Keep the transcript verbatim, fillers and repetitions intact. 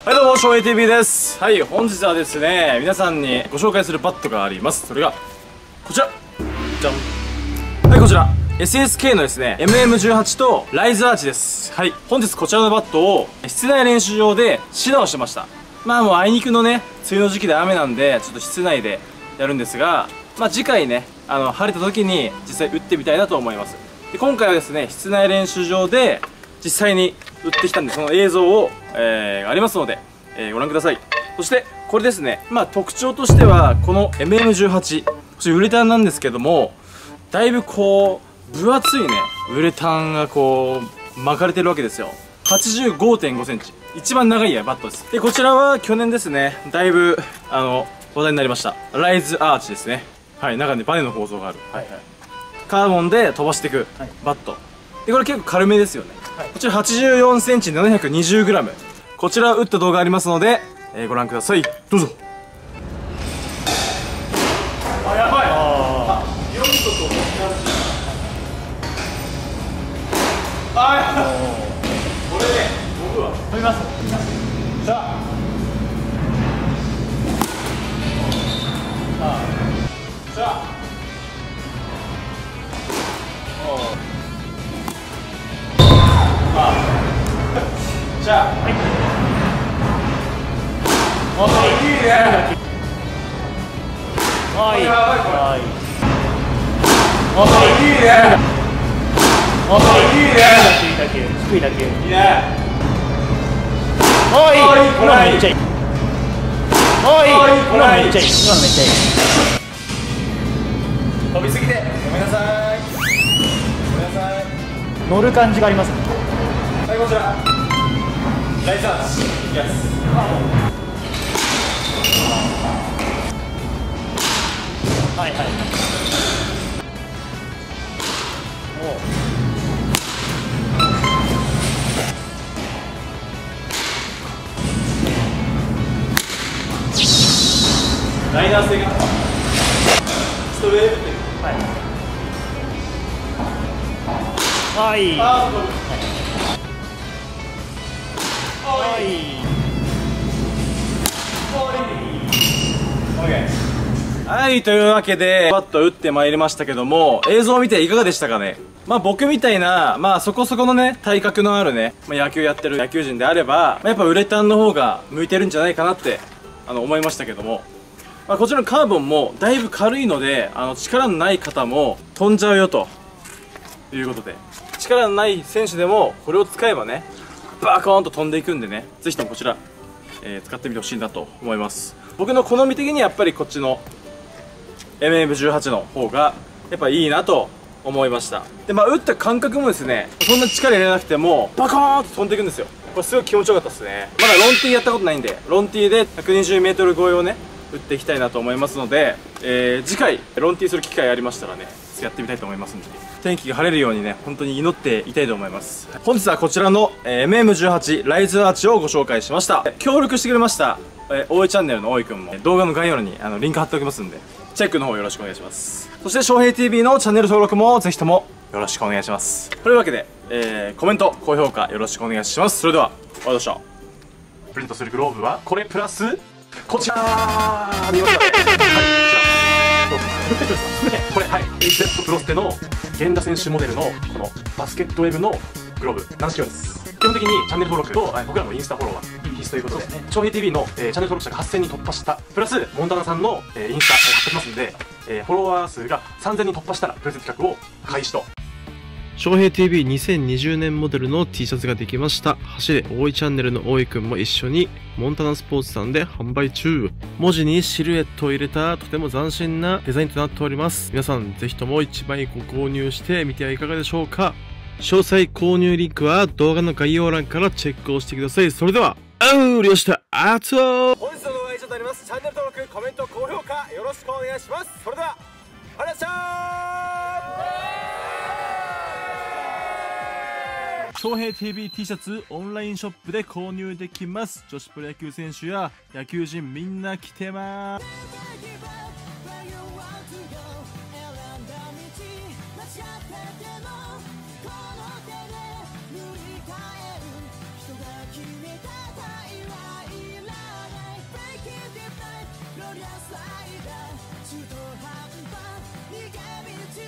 はいどうも、翔平 ティーブイ です。はい、本日はですね、皆さんにご紹介するバットがあります。それが、こちらじゃん。はい、こちら エスエスケー のですね エムエムじゅうはち とライズアーチです。はい、本日こちらのバットを室内練習場で指導してました。まあもうあいにくのね、梅雨の時期で雨なんで、ちょっと室内でやるんですが、まあ次回ね、あの、晴れた時に実際打ってみたいなと思います。で、今回はですね、室内練習場で実際に打ってきたんで、その映像を、えー、ありますので、えー、ご覧ください。そして、これですね、まあ特徴としては、この エムエムじゅうはち、そしてウレタンなんですけども、だいぶこう、分厚いね、ウレタンがこう、巻かれてるわけですよ。はちじゅうごてんごセンチ。一番長いバットです。で、こちらは去年ですね、だいぶ、あの、話題になりました。ライズアーチですね。はい、中にバネの構造がある。はいはい。カーボンで飛ばしていくバット。で、これ結構軽めですよね。はい、こちらはちじゅうよんセンチななひゃくにじゅうグラム。こちら打った動画ありますので、えー、ご覧ください。どうぞ。あ、やばい。あ、よんとともあ、やばい。これね、僕は飛びます。さあ。さあ。じゃあ、はい。あ、いいね。はい。はい。あ、いいね。あ、いいね。低い打球、低い打球。いいね。あ、いい。今のめっちゃいい。あ、いい。今のめっちゃいい。今のめっちゃいい。飛びすぎてごめんなさい。ごめんなさい。乗る感じがありますね。はい、こちらライズアーチいきます。はいはい。おう。ライナー性がストレートっていう。はいはい。あー、はい。はい、というわけでバット打ってまいりましたけども、映像を見ていかがでしたかね。まあ僕みたいな、まあそこそこのね、体格のあるね、まあ、野球やってる野球人であれば、まあ、やっぱウレタンの方が向いてるんじゃないかなってあの思いましたけども、まあ、こちらのカーボンもだいぶ軽いので、あの力のない方も飛んじゃうよということで、力のない選手でもこれを使えばね、バーコーンと飛んでいくんでね、ぜひともこちら、えー、使ってみてほしいなと思います。僕の好み的にやっぱりこっちの エムエムじゅうはち の方がやっぱいいなと思いました。で、まあ打った感覚もですね、そんな力入れなくてもバコーンと飛んでいくんですよ。これすごい気持ちよかったですね。まだロンティーやったことないんで、ロンティーでひゃくにじゅうメートル超えをね打っていきたいなと思いますので、えー、次回ロンティーする機会ありましたらね、やってみたいと思いますんで、天気が晴れるようにね、本当に祈っていたいと思います。本日はこちらの、えー、エムエムじゅうはち ライズアーチをご紹介しました。協力してくれました、えー、大井チャンネルの大井くんも動画の概要欄にあのリンク貼っておきますんで、チェックの方よろしくお願いします。そして翔平 ティーブイ のチャンネル登録もぜひともよろしくお願いします。というわけで、えー、コメント高評価よろしくお願いします。それではお会いしましょう。プリントするグローブはこれプラスこちらー見ましたね。これ、はい、エイチゼット プロステの源田選手モデルのこのバスケットウェブのグローブ軟式用です。基本的にチャンネル登録と僕らのインスタフォロワー必須ということで、翔平 ティーブイ の、えー、チャンネル登録者がはっせんにん突破したプラスモンタナさんの、えー、インスタ貼ってますんで、えー、フォロワー数がさんぜんにん突破したらプレゼント企画を開始と。 翔平 ティーブイにせんにじゅうねんモデルの T シャツができました。走れ大井チャンネルの大井くんも一緒にモンタナスポーツさんで販売中。文字にシルエットを入れたとても斬新なデザインとなっております。皆さんぜひともいちまいご購入してみてはいかがでしょうか。詳細購入リンクは動画の概要欄からチェックをしてください。それでは、あうりょしたあつお本日の動画は以上となります。チャンネル登録、コメント、高評価よろしくお願いします。それでは、ありがとうございました。翔平 ティーブイ T シャツオンラインショップで購入できます。女子プロ野球選手や野球人みんな着てます。人が決めた対話ダースライダー中途半端逃げ道